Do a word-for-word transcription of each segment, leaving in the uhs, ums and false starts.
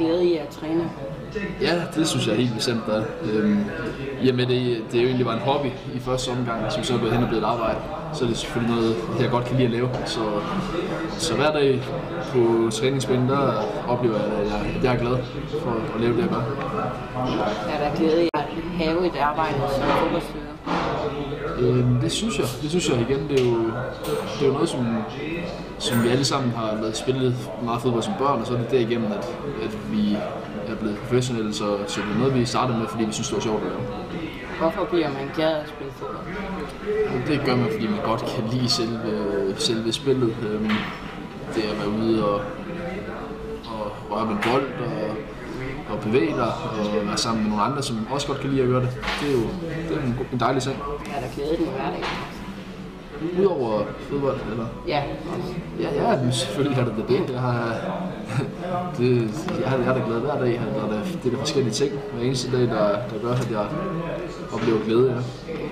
glæde i at træne? Ja, det synes jeg helt bestemt er. Øhm, I og med det, det jo egentlig var en hobby i første omgang, som så er blevet hen og blevet et arbejde, så er det selvfølgelig noget, jeg godt kan lide at lave. Så, så hver dag på træningsbanen, der oplever jeg, at jeg, at jeg er glad for at lave det, jeg gør. Er der glæde i at have et arbejde som fodboldspiller? Øhm, det synes jeg. Det synes jeg igen. Det er jo, det er jo noget, som, som vi alle sammen har lavet spillet meget fodbold som børn, og så er det derigennem, at, at vi er blevet professionelle, så, så det er noget, vi startede med, fordi vi synes, det var sjovt at lave. Hvorfor bliver man glad at spille fodbold? Det gør man, fordi man godt kan lide selve, selve spillet. Øhm, det at være ude og, og røre med bold og, og bevæge dig og være sammen med nogle andre, som også godt kan lide at gøre det. Det er jo det er en, en dejlig ting. Er der glæde i din hverdag? Udover fodbold, eller? Ja. Ja, ja, men selvfølgelig er det det. Jeg har, det, jeg har, jeg har da glæde hver dag. Der er der, det er der forskellige ting hver eneste dag, der, der gør, at jeg oplever glæde. Ja.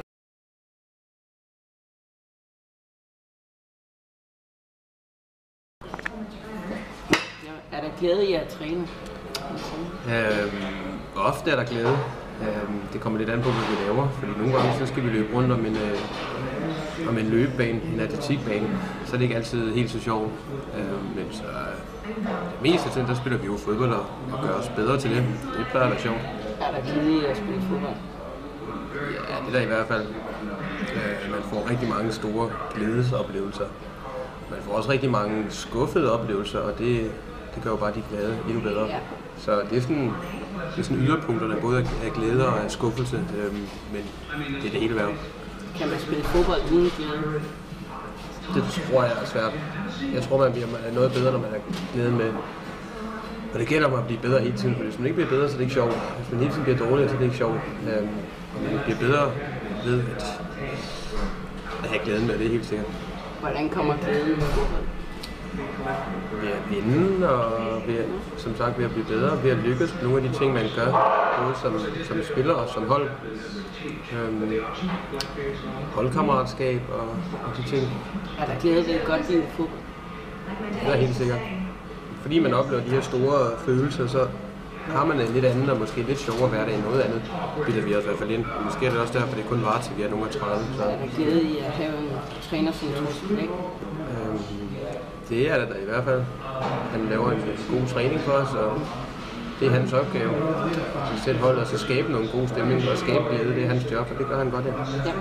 Er der glæde i at træne? Øhm, ofte er der glæde. Øhm, det kommer lidt an på, hvad vi laver, fordi nogle gange så skal vi løbe rundt om en, øh, om en løbebane, en atletikbane, så er det ikke altid helt så sjovt. Øhm, men så det meste af tiden, der spiller vi jo fodbold og, og gør os bedre til det. Det plejer at være sjovt. Er der glæde i at spille fodbold? Ja, det er der i hvert fald. Øh, man får rigtig mange store glædesoplevelser. Man får også rigtig mange skuffede oplevelser, og det, det gør jo bare de glade endnu bedre. Ja. Så det er sådan, det er sådan yderpunkterne, både af glæde og af skuffelse, øhm, men det er det hele værd. Kan man spille fodbold uden glæde? Det tror jeg er svært. Jeg tror, man bliver noget bedre, når man har glæde med. Og det gælder om at blive bedre hele tiden, for hvis man ikke bliver bedre, så er det ikke sjovt. Hvis man hele tiden bliver dårligere, så er det ikke sjovt. Øhm, og man bliver bedre ved at, at have glæden med, det er helt sikkert. Hvordan kommer glæden i fodbold? Ved at vinde, og ved at, som sagt ved at blive bedre, ved at lykkes med nogle af de ting, man gør, både som, som spiller og som hold. Øhm, holdkammeratskab og, og de ting. Er der glæde ved godt lide fodbold? Det er helt sikkert. Fordi man oplever de her store følelser, så har man en lidt anden og måske lidt sjovere hverdag end noget andet. Det vi også i hvert fald ind. Og måske er det også derfor, det kun varer til vi er nogle af tredive. Så. Er der glæde i at have en træner som Thorsten Bæk? Øhm, det er der, der i hvert fald. Han laver en god træning for os, og det er hans opgave. At sætte holdet og så skabe nogle gode stemninger og skabe glæde. Det er hans job, og det gør han godt. Ja. Ja.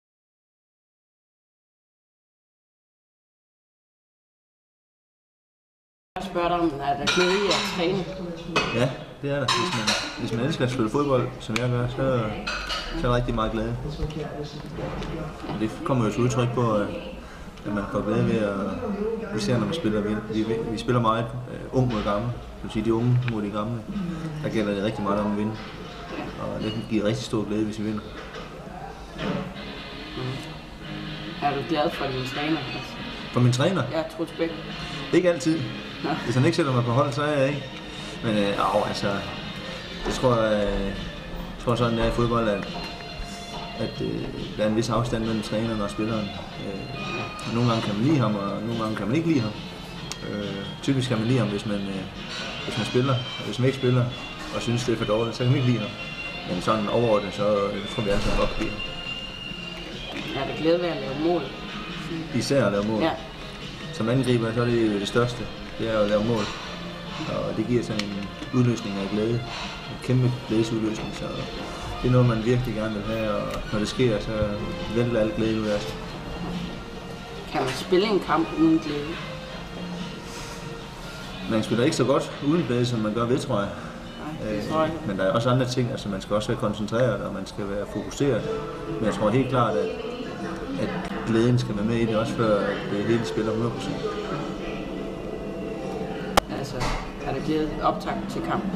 Jeg spørger dig om, er der glæde i at træne? Ja, det er der. Hvis man, hvis man elsker at spille fodbold, som jeg gør, så, så er der rigtig meget glæde. Og det kommer jo til udtryk på, at man får glæde ved at, især når man spiller, vi, vi, vi spiller meget uh, ung mod gammel, det vil sige de unge mod de gamle, der gælder det rigtig meget om at vinde. Og det giver rigtig stor glæde, hvis vi vinder. Mm. Er du glad for din træner? For min træner? Ja, Troels Bæk. Ikke altid. Nå. Hvis han ikke sætter mig på hold, så er jeg ikke. Men øh, altså, jeg tror, øh, jeg tror sådan er i fodbold, at, at øh, der er en vis afstand mellem træneren og spilleren. Øh, nogle gange kan man lide ham, og nogle gange kan man ikke lide ham. Øh, typisk kan man lide ham, hvis man, øh, hvis man spiller, og hvis man ikke spiller og synes, det er for dårligt, så kan man ikke lide ham. Men sådan overordnet, så øh, tror vi altså godt kan lide ham. Er det glæde ved at lave mål? Især at lave mål. Ja. Som angriber, så er det det største, det er at lave mål. Og det giver sådan en udløsning af glæde, en kæmpe glædesudløsning, så det er noget, man virkelig gerne vil have, og når det sker, så vælter alt glæde ud af sig. Kan man spille en kamp uden glæde? Man spiller ikke så godt uden glæde, som man gør ved, tror jeg. Nej, det tror jeg. Men der er også andre ting, altså man skal også være koncentreret, og man skal være fokuseret. Men jeg tror helt klart, at, at glæden skal være med i det, også før det hele spiller hundrede procent. Altså, er der glæde optakt til kampen?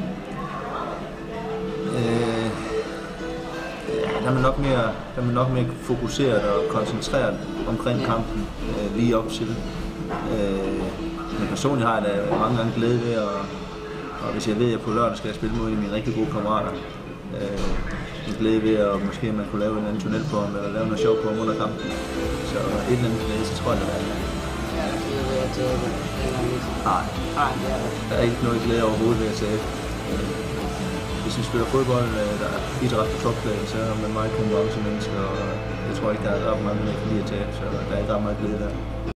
Øh, ja, der er man nok mere, der er man nok mere fokuseret og koncentreret omkring ja. kampen øh, lige op til. Øh, men personligt har jeg da mange gange glæde ved, og, og hvis jeg ved, at på lørdag skal jeg spille mod mine rigtig gode kammerater, øh, en glæde ved, at måske man kunne lave en anden tunnel på ham, eller lave noget sjov på ham under kampen. Så et eller andet glæde, så tror jeg, det er det. Ja, det er ved at det er Nej, Nej, det er det. der er ikke noget glæde overhovedet ved at sige. hvis vi spiller fodbold, øh, der er idræt på topplan, så er man meget konkurrencemenneske, og jeg tror ikke, der er ret mange, der kan lide at tabe, så der er ikke ret meget glæde der.